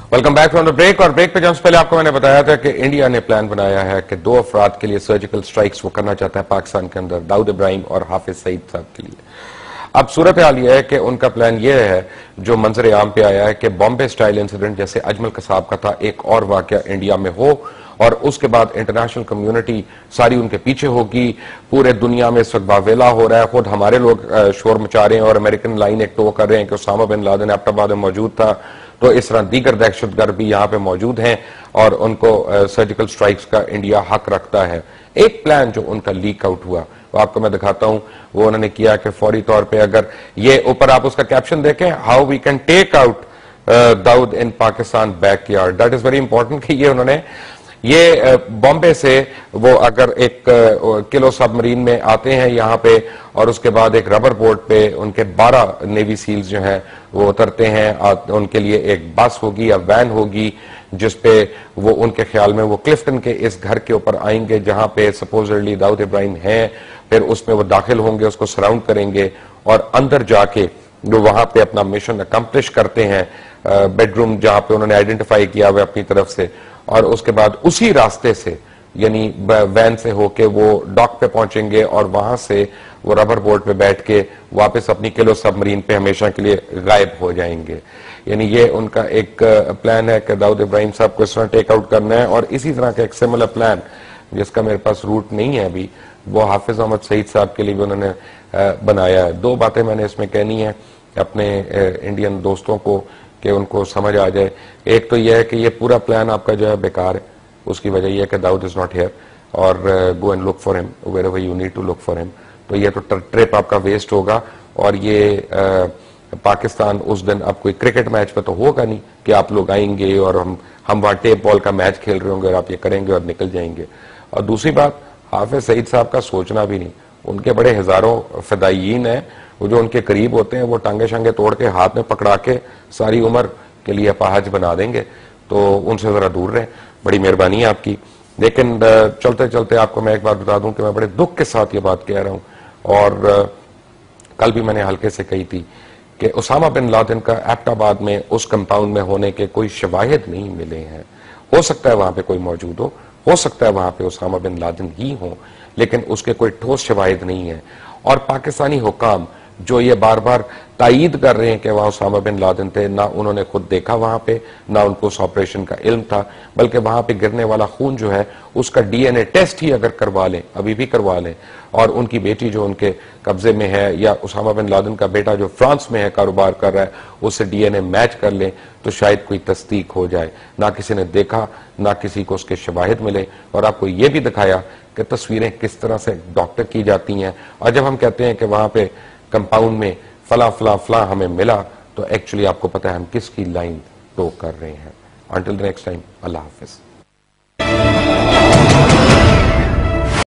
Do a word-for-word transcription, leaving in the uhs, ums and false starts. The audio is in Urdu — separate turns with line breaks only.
Welcome back from the break. اور بریک پہ جانے سے پہلے آپ کو میں نے بتایا تھا کہ انڈیا نے پلان بنایا ہے کہ دو افراد کے لیے سرجیکل سٹرائکس وہ کرنا چاہتا ہے پاکستان کے اندر، داؤد ابراہیم اور حافظ سعید صاحب کے لیے. اب صورتحال یہ ہے کہ ان کا پلان یہ ہے جو منظر عام پہ آیا ہے کہ بامبے سٹائل انسیڈنٹ جیسے اجمل قصاب کا تھا ایک اور واقعہ انڈیا میں ہو، اور اس کے بعد انٹرنیشنل کمیونٹی ساری ان کے پیچھے ہوگی. پورے دنیا میں اس وقت باویلا ہو رہا ہے، خود ہمارے لوگ شور مچا رہے ہیں اور امریکن لائن ایک ٹو کر رہے ہیں کہ اسامہ بن لادن ایبٹ آباد میں موجود تھا، تو اس طرح دیگر دہشت گرد بھی یہاں پہ موجود ہیں اور ان کو سرجیکل سٹرائکس کا انڈیا حق رکھتا ہے. ایک پلان جو ان کا لیک آؤٹ ہوا وہ آپ کو میں دکھاتا ہوں. وہ انہوں نے کیا کہ فوری طور پہ اگر یہ اوپر آپ اس کا کیپشن دیکھیں، how we can take out Dawood in Pakistan backyard. That is very important کہ یہ انہوں نے یہ بامبے سے وہ اگر ایک کلو سب مرین میں آتے ہیں یہاں پہ، اور اس کے بعد ایک ربر بورڈ پہ ان کے بارہ نیوی سیلز جو ہیں وہ اترتے ہیں. ان کے لیے ایک بس ہوگی یا وین ہوگی جس پہ وہ ان کے خیال میں وہ کلفٹن کے اس گھر کے اوپر آئیں گے جہاں پہ سپوزڈلی داؤد ابراہیم ہیں. پھر اس میں وہ داخل ہوں گے، اس کو سراؤنڈ کریں گے اور اندر جا کے جو وہاں پہ اپنا مشن اکمپلش کرتے ہیں، بیڈ روم جہاں پہ انہوں نے آئیڈینٹیفائی کیا ہوا اپنی طرف سے، اور اس کے بعد اسی راستے سے یعنی وین سے ہو کے وہ ڈاک پہ پہنچیں گے اور وہاں سے وہ ربر بورڈ پہ بیٹھ کے واپس اپنی کلو سب مرین پہ ہمیشہ کے لیے غائب ہو جائیں گے. یعنی یہ ان کا ایک پلان ہے کہ داؤد ابراہیم صاحب کو اس طرح ٹیک آؤٹ کرنا ہے. اور اسی طرح کا ایک سملر پلان جس کا میرے پاس روٹ نہیں ہے ابھی، وہ حافظ احمد سعید صاحب کے لیے بھی انہوں نے بنایا ہے. دو باتیں میں نے اس میں کہنی ہے اپنے انڈین دوستوں کو کہ ان کو سمجھ آ جائے. ایک تو یہ ہے کہ یہ پورا پلان آپ کا جو ہے بیکار ہے. اس کی وجہ یہ ہے کہ داؤد از not here, or go and look for him wherever you need to look for him. تو یہ تو ٹرپ آپ کا ویسٹ ہوگا. اور یہ پاکستان اس دن اب کوئی کرکٹ میچ پہ تو ہوگا نہیں کہ آپ لوگ آئیں گے اور ہم ہم وہاں ٹیپ بال کا میچ کھیل رہے ہوں گے اور آپ یہ کریں گے اور نکل جائیں گے. اور دوسری بات، حافظ سعید صاحب کا سوچنا بھی نہیں. ان کے بڑے ہزاروں فدائیین ہیں، وہ جو ان کے قریب ہوتے ہیں وہ ٹانگے شانگے توڑ کے ہاتھ میں پکڑا کے ساری عمر کے لیے اپاہج بنا دیں گے. تو ان سے ذرا دور رہیں. بڑی مہربانی آپ کی. لیکن چلتے چلتے آپ کو میں ایک بات بتا دوں کہ میں بڑے دکھ کے ساتھ یہ بات کہہ رہا ہوں، اور کل بھی میں نے ہلکے سے کہی تھی کہ اسامہ بن لادن کا ایبٹ آباد میں اس کمپاؤنڈ میں ہونے کے کوئی شواہد نہیں ملے ہیں. ہو سکتا ہے وہاں پہ کوئی موجود ہو، ہو سکتا ہے وہاں پہ اسامہ بن لادن ہی ہوں، لیکن اس کے کوئی ٹھوس شواہد نہیں ہیں. اور پاکستانی حکام جو یہ بار بار تائید کر رہے ہیں کہ وہاں اسامہ بن لادن تھے، نہ انہوں نے خود دیکھا وہاں پہ، نہ ان کو اس آپریشن کا علم تھا، بلکہ وہاں پہ گرنے والا خون جو ہے اس کا ڈی این اے ٹیسٹ ہی اگر کروا لیں، ابھی بھی کروا لیں، اور ان کی بیٹی جو ان کے قبضے میں ہے یا اسامہ بن لادن کا بیٹا جو فرانس میں ہے کاروبار کر رہا ہے اس سے ڈی این اے میچ کر لیں تو شاید کوئی تصدیق ہو جائے. نہ کسی نے دیکھا، نہ کسی کو اس کے شواہد ملے. اور آپ کو یہ بھی دکھایا کہ تصویریں کس طرح سے ڈاکٹر کی جاتی ہیں. اور جب ہم کہتے ہیں کہ وہاں پہ کمپاؤنڈ میں فلاں فلاں فلاں ہمیں ملا، تو ایکچولی آپ کو پتا ہے ہم کس کی لائن ٹو کر رہے ہیں. انٹل دی نیکسٹ ٹائم، اللہ حافظ.